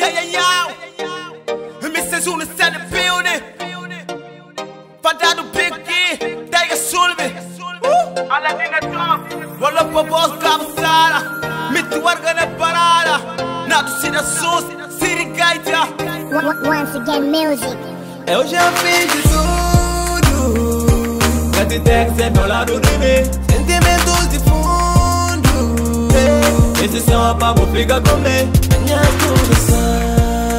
Mrs. Una stand the building. Fada do Biggie, Dega Sulvi. Wala pa boss cabeçada. Mito warga na parada. Nato se da sus, City Gaita. Once again, music. Eu já fiz de tudo pra te ter sempre ao lado de mim. Sentimentos de fundo, esse som apago, fica comigo. Minha coração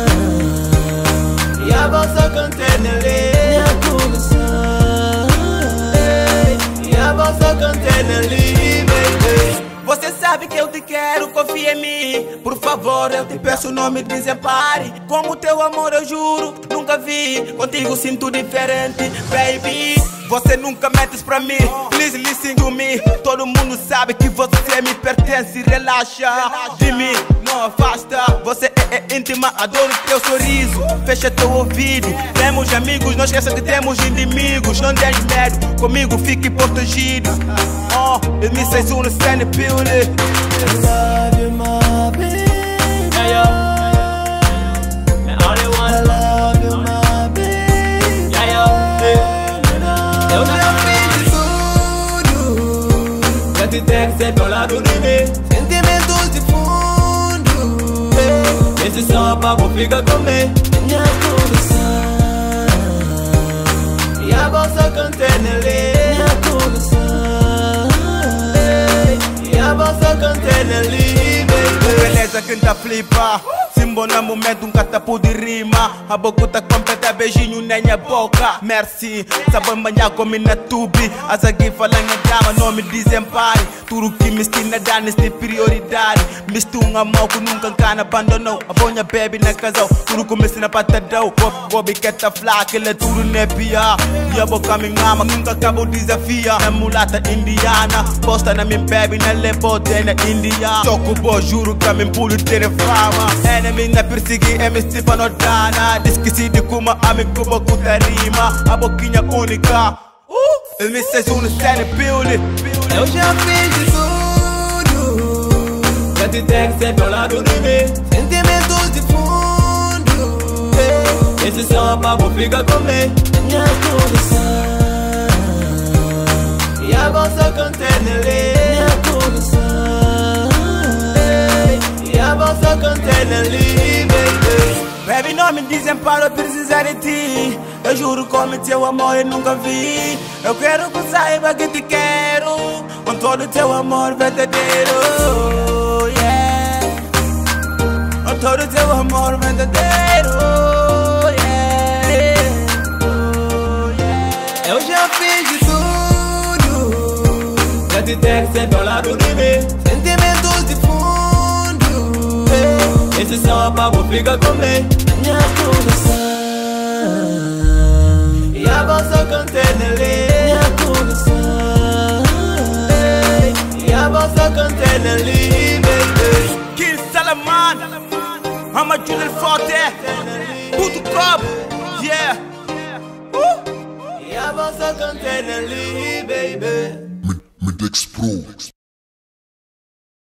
e a bolsa contém ali. Minha coração e a bolsa contém ali, baby. Você sabe que eu te quero, confia em mim. Por favor, eu te peço, não me desempare. Como teu amor eu juro, nunca vi. Contigo sinto diferente, baby. Você nunca metes pra mim, please listen to me. Todo mundo sabe que você me pertence, relaxa de mim, não afasta. Você é íntima, adoro teu sorriso. Fecha teu ouvido, temos amigos, não esqueça que temos inimigos. Não tenhas medo, comigo fique protegido. It me says on the stand building. I love you, my baby. Hey yo, I love you, my baby. yeah yo, Eu já fiz de tudo pra te ter sempre ao lado de mim. Sentimentos de fundo, esse som apago, fica comigo. Minha coração e a bolsa contém ali. Minha coração e a bolsa contém ali, baby. beleza quem tá flipa. Simbo na momento catapu de rima. A boca tá completa, beijinho na minha boca. Merci, sabão banhar como na tubi. As aqui falam em drama, não me desempare. Tudo que me estina dá neste prioridade. Misto amor que nunca cana abandonou. A bonha baby na casal, tudo começa na patadão. Bobi que tá flaca, ele é tudo nepia. E a boca me ama, nunca acabou desafia. Na mulata indiana, posta na minha baby, na lebote na India. Toco bo, juro que me pulo ter fama. Enemy na persegui, MC pra notana. Esqueci de como a me cuba cuta rima. A boquinha única. Ele me says on the stand building. Eu já fiz de tudo pra te ter sempre ao lado de mim. Sentimentos de fundo, esse som apago, fica comigo. Minha coração e a bolsa contém ali. Minha coração e a bolsa contém ali, baby. Baby, não me desemparo, eu preciso de ti. Eu juro como teu amor eu nunca vi. Eu quero que saiba que te quero, com todo teu amor verdadeiro, yeah. Com todo teu amor verdadeiro, yeah. Eu já fiz de tudo pra te ter sempre ao lado de mim. Sentimentos de fundo, esse som apago, fica comigo. Minha coração e a bolsa contém ali. Minha coração e a bolsa contém ali, baby. King Salaman, I'm a Julian Forte, Puto Cobb, yeah. E a bolsa contém ali, baby. Medex Pro.